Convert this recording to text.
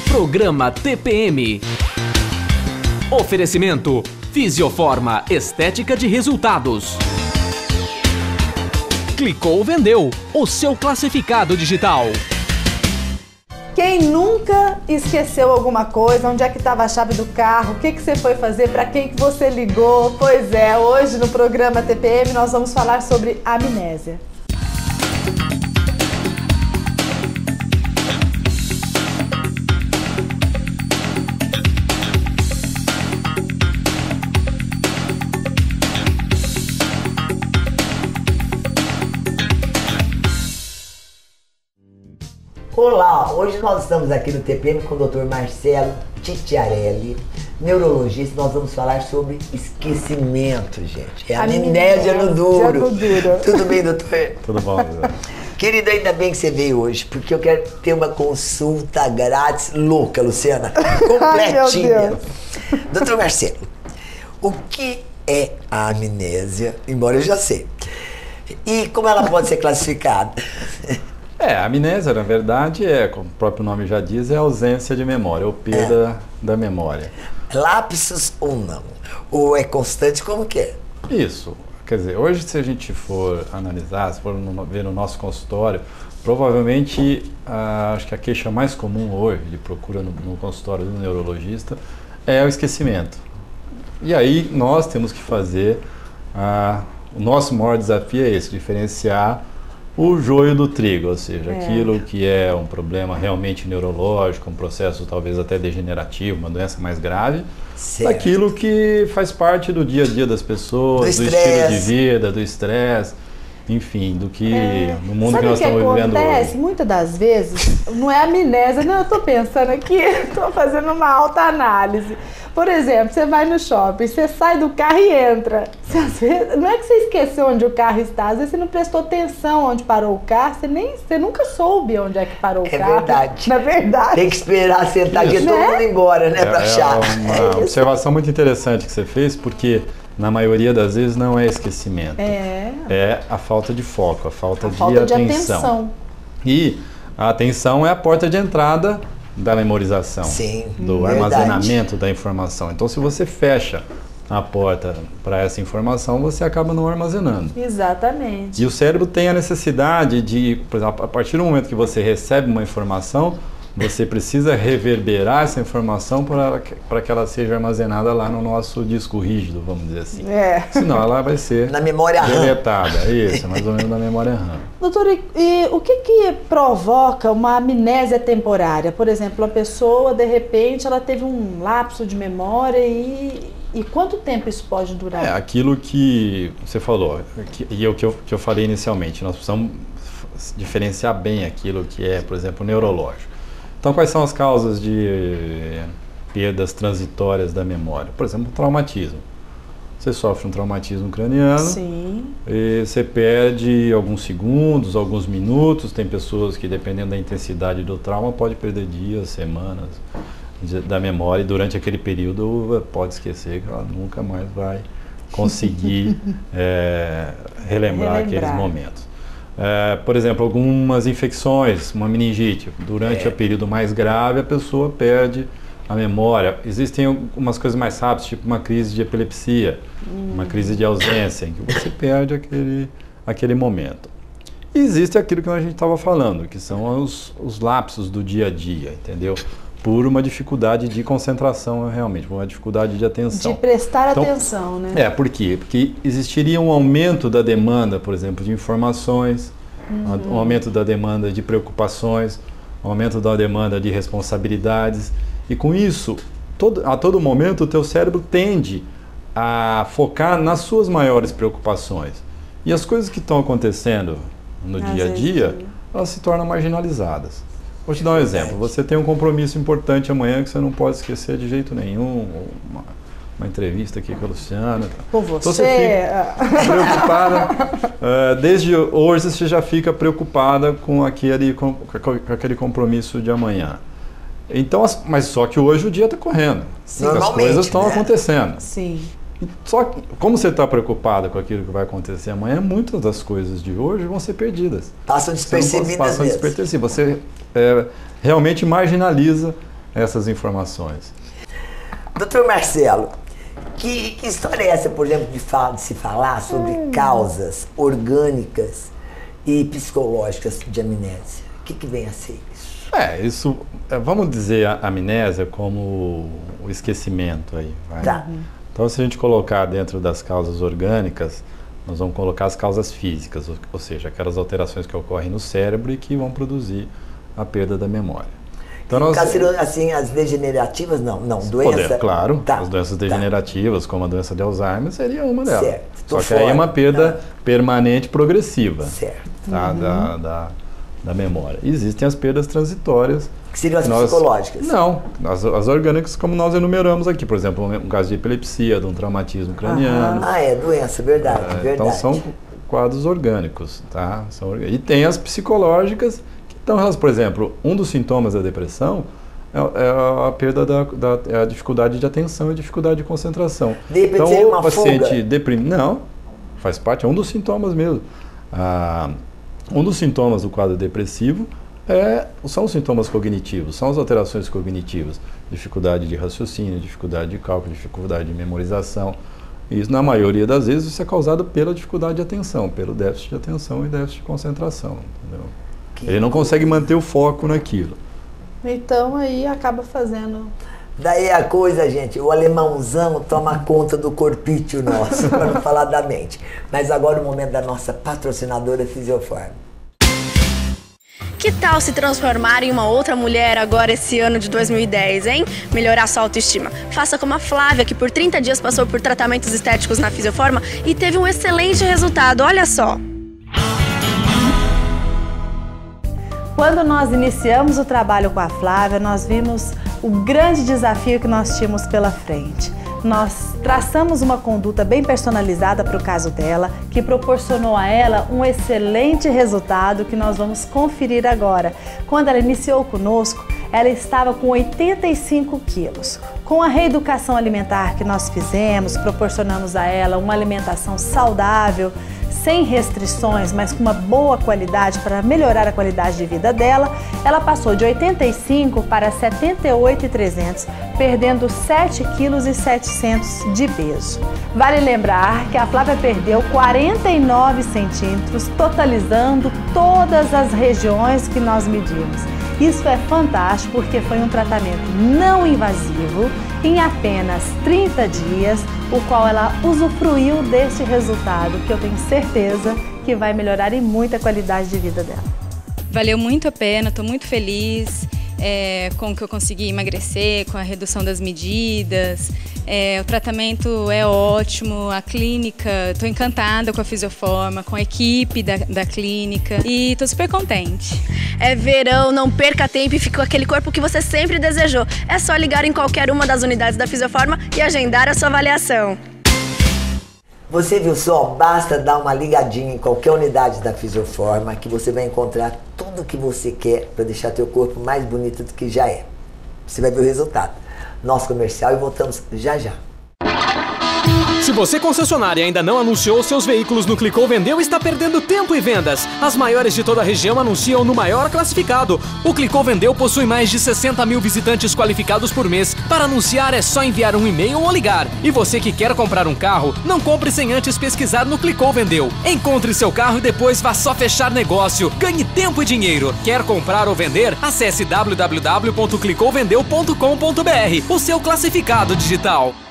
Programa TPM. Oferecimento Fisioforma Estética de Resultados. Clicou, vendeu. O seu classificado digital. Quem nunca esqueceu alguma coisa? Onde é que estava a chave do carro? O que você foi fazer? Para quem que você ligou? Pois é, hoje no programa TPM nós vamos falar sobre amnésia. Olá, hoje nós estamos aqui no TPM com o Dr. Marcelo Titiarelli, neurologista. Nós vamos falar sobre esquecimento, gente. É amnésia no duro. Tudo bem, doutor? Tudo bom, doutor. Querido, ainda bem que você veio hoje, porque eu quero ter uma consulta grátis louca, Luciana, completinha. Doutor Marcelo, o que é a amnésia? Embora eu já sei. E como ela pode ser classificada? A amnésia, na verdade, como o próprio nome já diz, é a ausência de memória, ou perda da memória. Lapsos ou não? Ou é constante, como que é? Isso. Quer dizer, hoje se a gente for analisar, se for ver no nosso consultório, provavelmente, acho que a queixa mais comum hoje de procura no consultório do neurologista é o esquecimento. E aí nós temos que fazer, o nosso maior desafio é esse, diferenciar o joio do trigo, ou seja, aquilo que é um problema realmente neurológico, um processo talvez até degenerativo, uma doença mais grave, daquilo que faz parte do dia a dia das pessoas, do estilo de vida, do estresse, enfim, do que no mundo que nós estamos vivendo hoje. Acontece muitas das vezes, não é amnésia, não, eu estou pensando aqui, estou fazendo uma alta análise. Por exemplo, você vai no shopping, você sai do carro e entra. Às vezes, não é que você esqueceu onde o carro está, às vezes você não prestou atenção onde parou o carro, você nunca soube onde é que parou o carro. É verdade. Na verdade. Tem que esperar sentar aqui todo mundo embora, né, pra achar. É uma observação muito interessante que você fez, porque na maioria das vezes não é esquecimento. É a falta de foco, a falta de atenção. E a atenção é a porta de entrada da memorização, do armazenamento da informação. Então, se você fecha a porta para essa informação, você acaba não armazenando. Exatamente. E o cérebro tem a necessidade de, por exemplo, a partir do momento que você recebe uma informação, você precisa reverberar essa informação para que ela seja armazenada lá no nosso disco rígido, vamos dizer assim. Senão ela vai ser na memória deletada. Isso, mais ou menos na memória RAM. Doutor, e o que provoca uma amnésia temporária? Por exemplo, a pessoa, de repente, ela teve um lapso de memória e quanto tempo isso pode durar? Aquilo que você falou, e o que eu falei inicialmente, nós precisamos diferenciar bem aquilo que é, por exemplo, neurológico. Então, quais são as causas de perdas transitórias da memória? Por exemplo, o traumatismo. Você sofre um traumatismo craniano e você perde alguns segundos, alguns minutos. Tem pessoas que, dependendo da intensidade do trauma, pode perder dias, semanas da memória, e durante aquele período pode esquecer que ela nunca mais vai conseguir relembrar aqueles momentos. Por exemplo, algumas infecções, uma meningite, durante o período mais grave a pessoa perde a memória. Existem algumas coisas mais rápidas, tipo uma crise de epilepsia, uma crise de ausência, em que você perde aquele momento. E existe aquilo que a gente estava falando, que são os lapsos do dia a dia, entendeu? Por uma dificuldade de concentração realmente, por uma dificuldade de atenção. De prestar atenção, né? Por quê? Porque existiria um aumento da demanda, por exemplo, de informações, um aumento da demanda de preocupações, um aumento da demanda de responsabilidades. E com isso, a todo momento, o teu cérebro tende a focar nas suas maiores preocupações. E as coisas que estão acontecendo no dia a dia, elas se tornam marginalizadas. Vou te dar um exemplo. Você tem um compromisso importante amanhã que você não pode esquecer de jeito nenhum. Uma entrevista aqui com a Luciana. Com você. Então você fica preocupada. Desde hoje você já fica preocupada com aquele compromisso de amanhã. Então, mas só que hoje o dia está correndo. As coisas estão acontecendo. Sim. Só que, como você está preocupada com aquilo que vai acontecer amanhã, muitas das coisas de hoje vão ser perdidas. Passam despercebidas. Passam despercebidas. Você realmente marginaliza essas informações. Doutor Marcelo, que história é essa, por exemplo, de se falar sobre causas orgânicas e psicológicas de amnésia? O que vem a ser isso? Vamos dizer a amnésia como o esquecimento aí. Vai? Tá. Então, se a gente colocar dentro das causas orgânicas, nós vamos colocar as causas físicas, ou seja, aquelas alterações que ocorrem no cérebro e que vão produzir a perda da memória. Então, no caso, assim, as degenerativas, não, doença... Claro, as doenças degenerativas, como a doença de Alzheimer, seria uma delas. Certo. Só que aí é uma perda permanente progressiva. Certo. Tá, da memória. Existem as perdas transitórias. Que seriam as psicológicas? Não, as orgânicas, como nós enumeramos aqui. Por exemplo, um caso de epilepsia, de um traumatismo craniano. Doença, verdade. Então, são quadros orgânicos, tá? E tem as psicológicas, que estão relacionadas, por exemplo, um dos sintomas da depressão é a perda a dificuldade de atenção e dificuldade de concentração. De repente, então, uma o paciente fuga. deprime. Não, faz parte, é um dos sintomas mesmo. Um dos sintomas do quadro depressivo são os sintomas cognitivos, são as alterações cognitivas, dificuldade de raciocínio, dificuldade de cálculo, dificuldade de memorização. Isso, na maioria das vezes, isso é causado pela dificuldade de atenção, pelo déficit de atenção e déficit de concentração. Entendeu? Ele não consegue manter o foco naquilo. Então aí acaba fazendo... Daí a coisa, gente, o alemãozão toma conta do corpício nosso, para não falar da mente. Mas agora o momento da nossa patrocinadora Fisiofarma. Que tal se transformar em uma outra mulher agora esse ano de 2010, hein? Melhorar sua autoestima. Faça como a Flávia, que por 30 dias passou por tratamentos estéticos na Fisiofarma e teve um excelente resultado, olha só. Quando nós iniciamos o trabalho com a Flávia, nós vimos o grande desafio que nós tínhamos pela frente. Nós traçamos uma conduta bem personalizada para o caso dela, que proporcionou a ela um excelente resultado que nós vamos conferir agora. Quando ela iniciou conosco, ela estava com 85 quilos. Com a reeducação alimentar que nós fizemos, proporcionamos a ela uma alimentação saudável, sem restrições, mas com uma boa qualidade para melhorar a qualidade de vida dela, ela passou de 85 para 78,300, perdendo 7,7 kg de peso. Vale lembrar que a Flávia perdeu 49 centímetros, totalizando todas as regiões que nós medimos. Isso é fantástico porque foi um tratamento não invasivo, em apenas 30 dias, o qual ela usufruiu deste resultado, que eu tenho certeza que vai melhorar em muito a qualidade de vida dela. Valeu muito a pena, estou muito feliz com o que eu consegui emagrecer, com a redução das medidas. O tratamento é ótimo, a clínica, estou encantada com a Fisiofarma, com a equipe da clínica e estou super contente. É verão, não perca tempo e fique com aquele corpo que você sempre desejou. É só ligar em qualquer uma das unidades da Fisiofarma e agendar a sua avaliação. Você viu só? Basta dar uma ligadinha em qualquer unidade da Fisiofarma que você vai encontrar tudo o que você quer para deixar teu corpo mais bonito do que já é. Você vai ver o resultado. Nosso comercial e voltamos já já. Se você, concessionária, ainda não anunciou seus veículos no Clicou Vendeu, está perdendo tempo e vendas. As maiores de toda a região anunciam no maior classificado. O Clicou Vendeu possui mais de 60 mil visitantes qualificados por mês. Para anunciar é só enviar um e-mail ou ligar. E você que quer comprar um carro, não compre sem antes pesquisar no Clicou Vendeu. Encontre seu carro e depois vá só fechar negócio. Ganhe tempo e dinheiro. Quer comprar ou vender? Acesse www.clicouvendeu.com.br, o seu classificado digital.